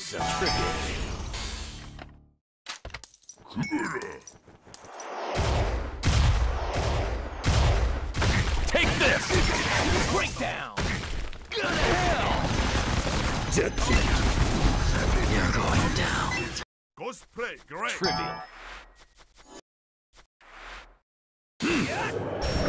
It's a trivial. Take this! Breakdown! Go to hell! You're going down. Cosplay, great. Trivial.